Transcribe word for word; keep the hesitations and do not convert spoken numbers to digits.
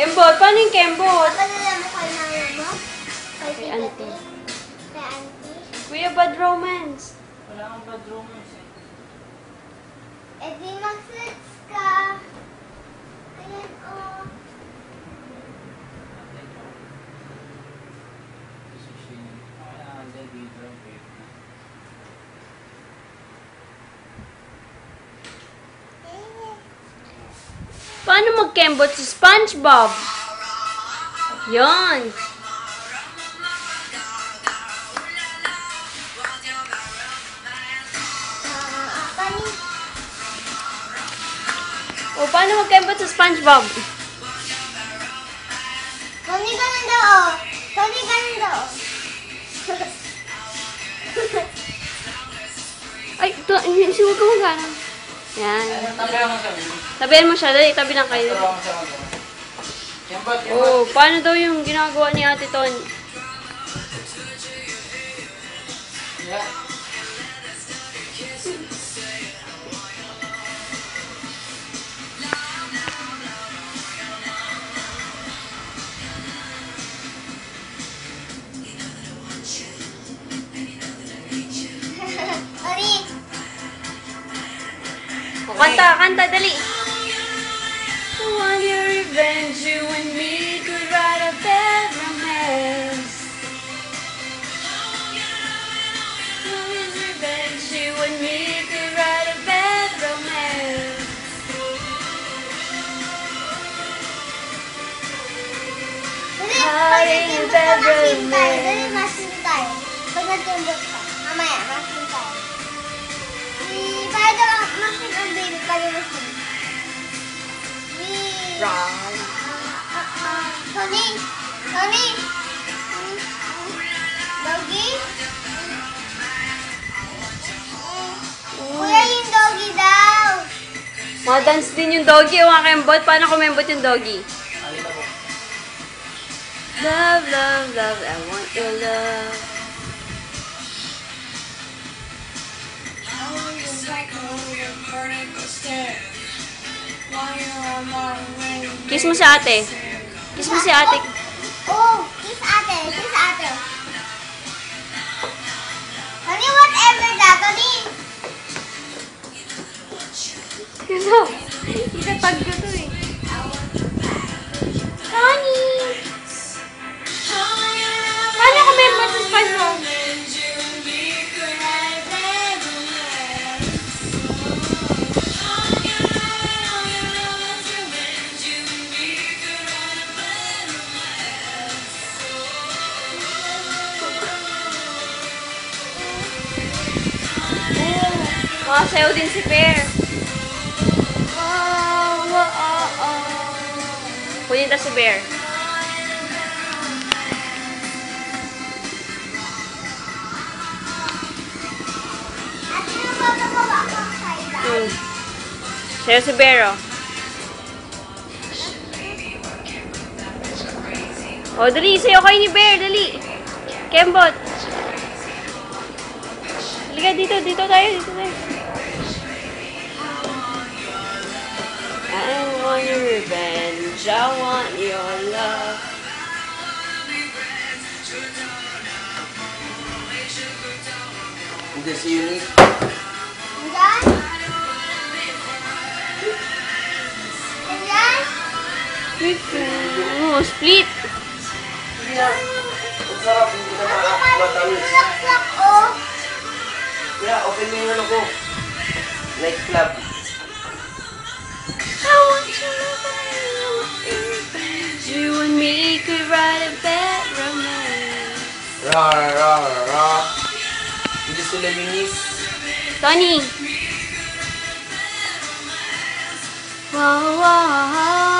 Kembot, paano yung kembot? Papadala mo kay nanay mo? Kay Kay auntie. Kay auntie? Kuya, bad romance. Wala kang bad romance eh. Eh di mag-search ka. Ayan o. Paano mag-kembot si SpongeBob? Yan. Pani. O, paano mag-kembot si SpongeBob? Tony, ganun daw o. Tony, ganun daw o. Ay, ito, hindi huwag ka magana. Yan. Tabihan mo siya, baby. Tabihan mo siya, dali, tabi lang kayo. Tabihan mo siya mag-ano. Kembot, kembot. Oh, paano daw yung ginagawa ni Ate Ton? Yeah. Tony. O, kanta, kanta, dali. I want your revenge, you and me could write a bad romance. I want your revenge, you and me could write a bad romance. Dali, Hi, pag nag-timbot ka, masin tayo. Dali, masin tayo. Pag nag-timbot ka, mamaya, masin tayo. Si, para daw masin ang baby, pag masin. Si, Wrong. ah, ah, Tony, Tony. Doggy? Kuya, yung doggy daw. Mga-dance din yung doggy, o mga kembot. Paano kumembot yung doggy? Alita po. Love, love, love, I want your love. Kiss mo si ate. Kiss mo si ate. Oh, kiss ate, kiss ate. Tony, whatever that, Tony. Ano? Itatag ko to eh. Tony! Paano kumembot sa SpongeBob? Makasayaw din si Bear. Oh, oh, oh, oh. Kunin ta si Bear. At sino ba bababa ka sa ila? Hmm. Sayaw si Bear, oh. Oh, dali. Sayaw kayo ni Bear. Dali. Kembot. Halika dito. Dito tayo. Dito tayo. I want your revenge. I want your love. Hindi si Unique. Andyan? Andyan? Oh, split. Hindi na. Ang sarap, hindi ka Kasi parang matamis. sinulak-lak, oh. Kaya, open mo yung ano ko. Night club. I want your revenge. You and me could write a bad romance. Ra, ra, ra. Hindi sila Eunice. Tony. Wow, wow, wow.